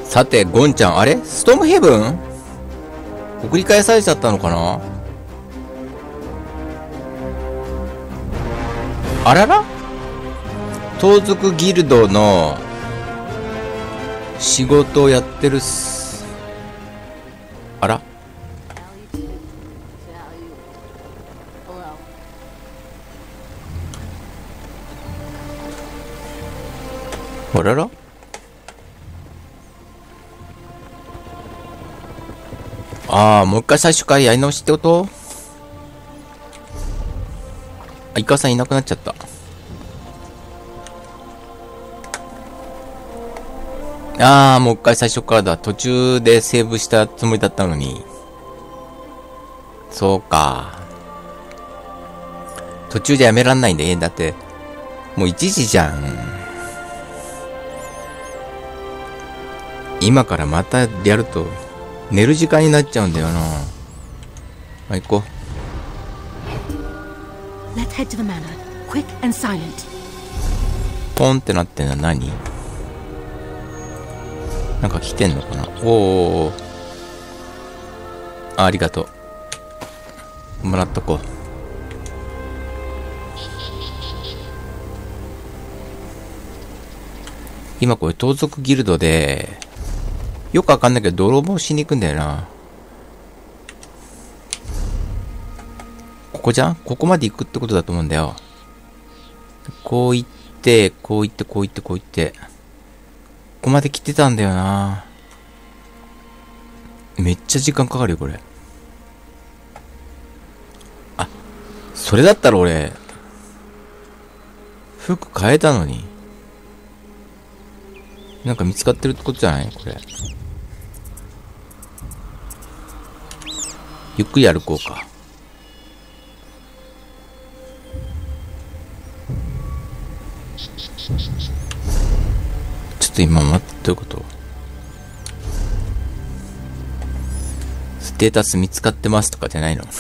さて、ゴンちゃん、あれストームヘブン送り返されちゃったのかな。あらら、盗賊ギルドの仕事をやってるっす。あら、あらら、ああ、もう一回最初からやり直しってこと。あ、イカさんいなくなっちゃった。ああ、もう一回最初からだ。途中でセーブしたつもりだったのに。そうか。途中でやめらんないんで、だって、もう1時じゃん。今からまたやると、寝る時間になっちゃうんだよな。あ、行こう。Let's head to the manor. Quick and silent. ポンってなってんのは何？なんか来てんのかな。おー。ありがとう。もらっとこう。今これ盗賊ギルドで、よくわかんないけど泥棒しに行くんだよな。ここじゃん？ここまで行くってことだと思うんだよ。こう行って、こう行って、こう行って、こう行って。ここまで来てたんだよな。めっちゃ時間かかるよ、これ。あ、それだったら俺、服変えたのに。なんか見つかってるってことじゃない？これ。ゆっくり歩こうか。ちょっと今待って、どういうこと？ステータス見つかってますとかじゃないの？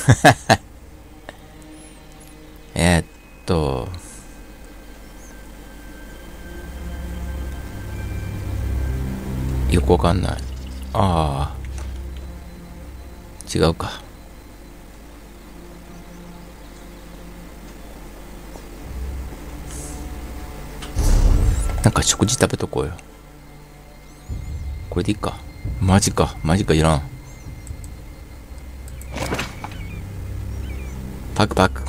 よくわかんない。ああ。違うか。なんか食事食べとこうよ。これでいいか。マジか。マジかいらん。パクパク。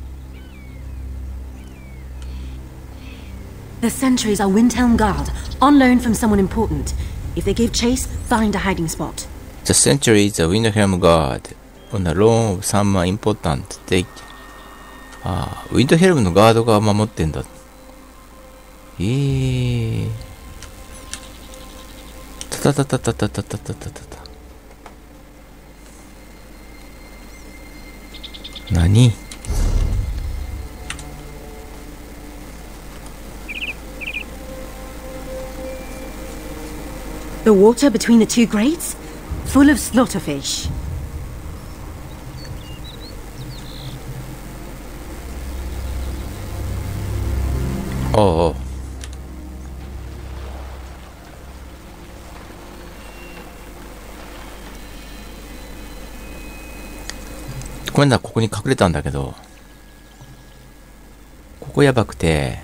The sentries are Windhelm Guard, on loan from someone important. If they give chase, find a hiding spot. The sentry is a Windhelm Guard, on the loan of someone important. They... ああ、ウィンドヘルムのガードが守ってんだ。たたたたたたたたたたた。何 ？The water between the two grates? Full of slaughterfish. おうおう。今度はここに隠れたんだけど、ここやばくて、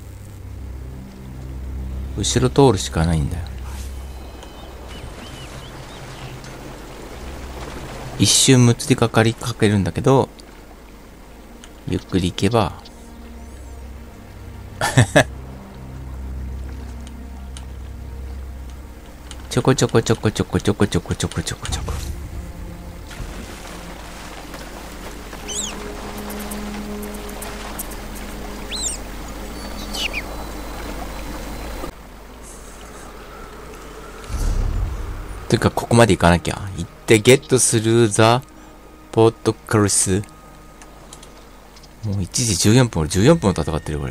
後ろ通るしかないんだよ。一瞬むつりかかりかけるんだけど、ゆっくり行けば、ちょこちょこちょこちょこちょこちょこちょこちょこちょこ。というか、ここまで行かなきゃ。行って、ゲットするザ・ポートカルス。もう1時14分、俺14分戦ってる、これ。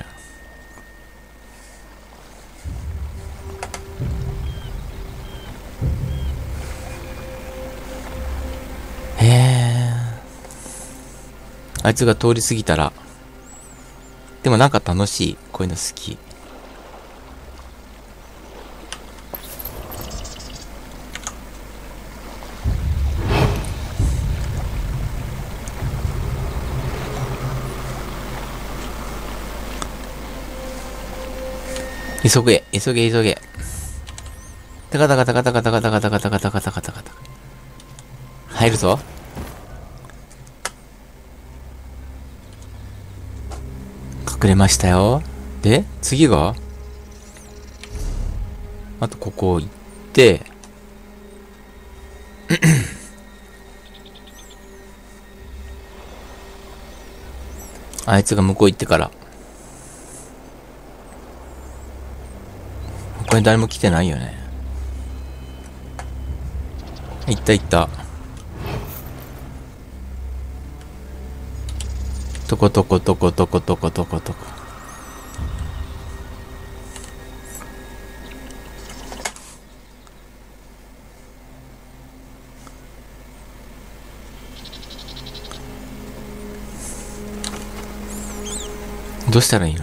へえ。あいつが通り過ぎたら。でもなんか楽しい。こういうの好き。 急げ、急げ、急げ。タカタカタカタカタカタカタカタカタカタカタカタ。入るぞ。隠れましたよ。で、次があとここ行って、あいつが向こう行ってから。他に誰も来てないよね。行った行った。とことことことことことことこ。どうしたらいいの？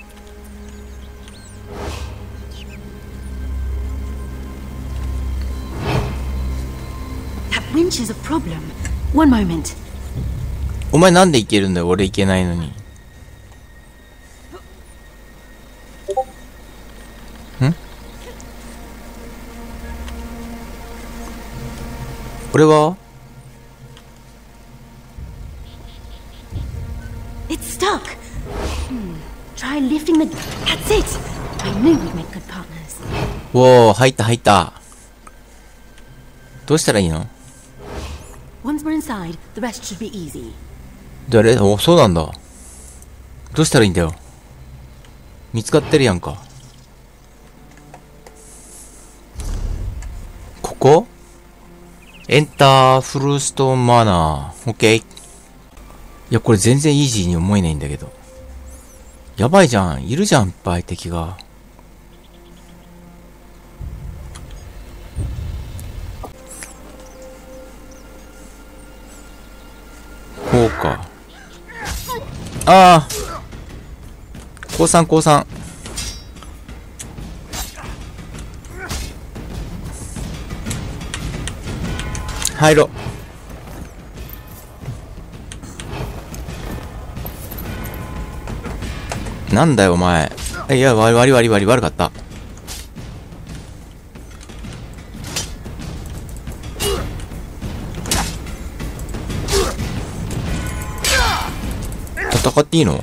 That winch is a problem. One moment. お前なんで行けるんだよ、俺行けないのに。ん？これは？ It's stuck. Try lifting the... That's it. I knew we'd make good partners. おー、入った入った。どうしたらいいの？ Once we're inside, the rest should be easy. 誰？お、そうなんだ。どうしたらいいんだよ。見つかってるやんか。ここ？エンターフルストーンマナー。オッケー。いや、これ全然イージーに思えないんだけど。やばいじゃん。いるじゃん、いっぱい敵が。こうか。ああ。降参降参。入ろ。なんだよお前。いや、悪かった。戦っていいの？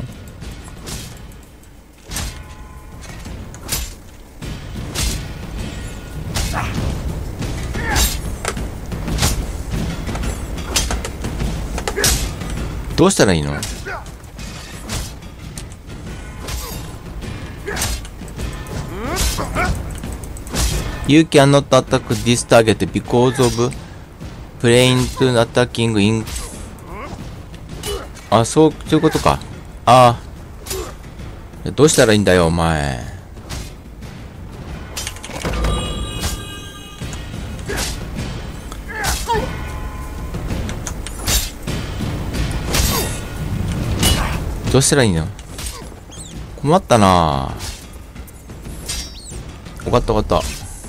どうしたらいいの？You cannot attack this target because of playing to attacking in あ、そういうことか。ああ。どうしたらいいんだよ、お前。どうしたらいいの？困ったなぁ。わかったわかった。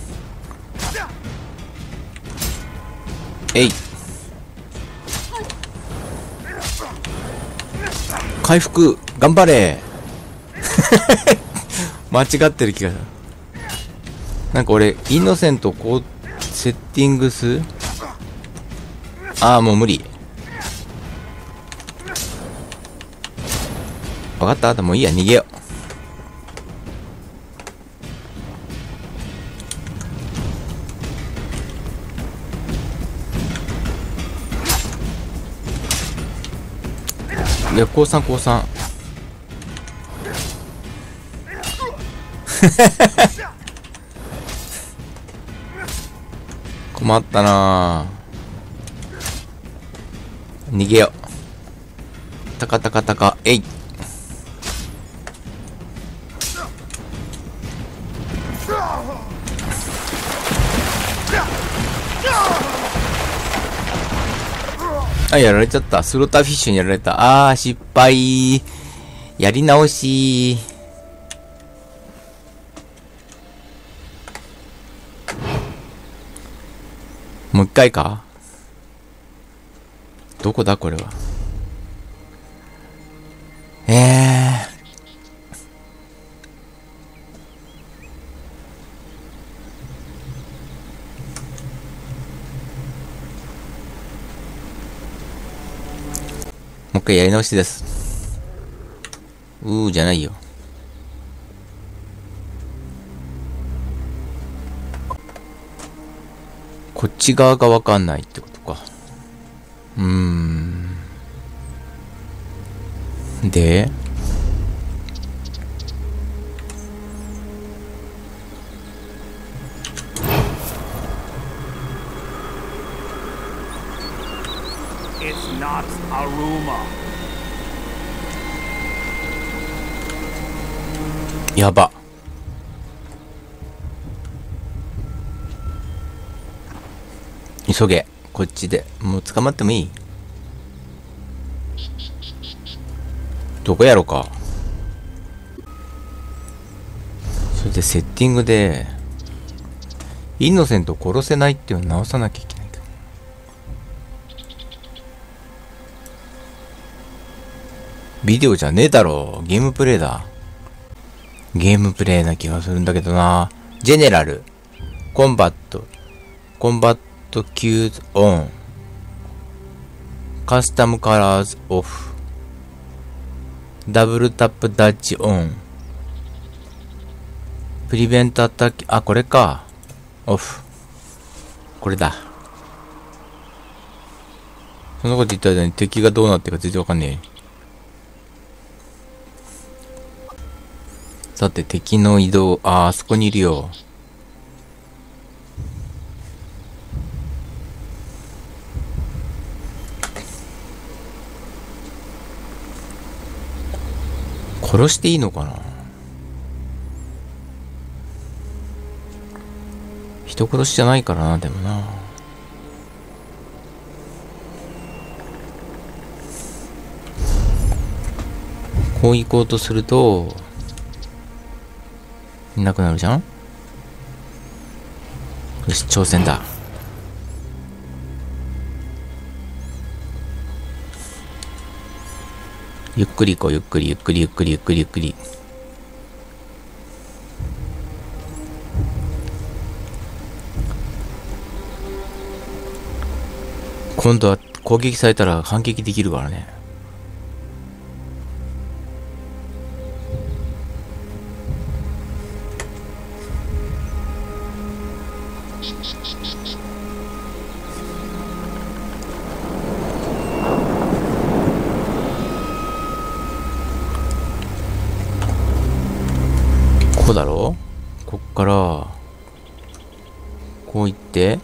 えい。回復、頑張れ間違ってる気がする。なんか俺、イノセントこう、セッティングスああ、もう無理。わかった。もういいや、逃げよう。いや、降参。困ったなぁ。逃げよ。タカ、えい。あ、やられちゃった。スローターフィッシュにやられた。あー、失敗。やり直し。もう一回か？どこだこれは。 もう一回やり直しです。じゃないよ。こっち側がわかんないってことか。で、 It's not Aruma. やば。急げ。こっちで。もう捕まってもいい？どこやろか。それでセッティングで、インノセント殺せないっていうのを直さなきゃいけないけど。ビデオじゃねえだろ。ゲームプレイだ。ゲームプレイな気がするんだけどな。ジェネラル。コンバットキューズオン。カスタムカラーズオフ。ダブルタップダッチオン。プリベントアタック、これか。オフ。これだ。そんなこと言った間に敵がどうなってるか全然わかんねえ。さて、敵の移動、あそこにいるよ。殺していいのかな？人殺しじゃないからな、でもな。こう行こうとすると、いなくなるじゃん？よし、挑戦だ。ゆっくり行こう、ゆっくり。今度は攻撃されたら反撃できるからね。ここだろ？こっからこう行って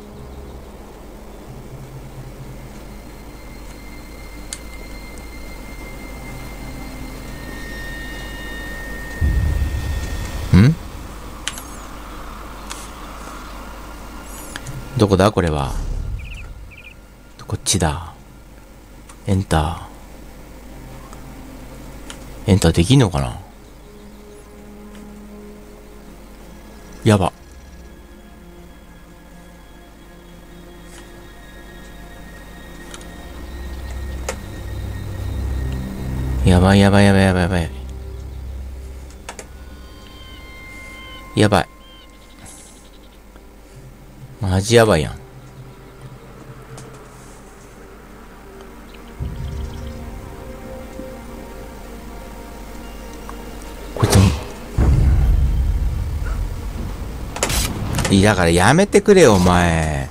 どこだこれは。こっちだ。エンターできんのかな？やば。やばい。やばい。マジやばいやん。こいつだからやめてくれよ、お前。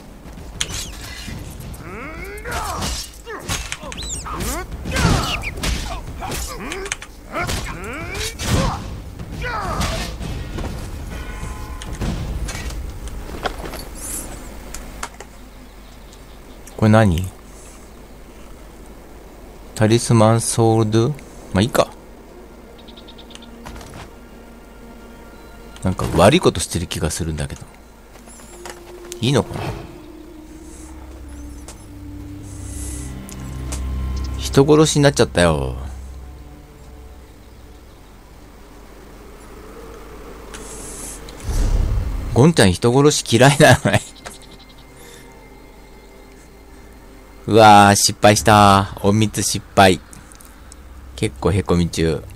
これ何？タリスマンソールド？まあいいか。なんか悪いことしてる気がするんだけど。いいのかな？人殺しになっちゃったよ。ゴンちゃん人殺し嫌いなのね。うわー、失敗した。隠密失敗。結構へこみ中。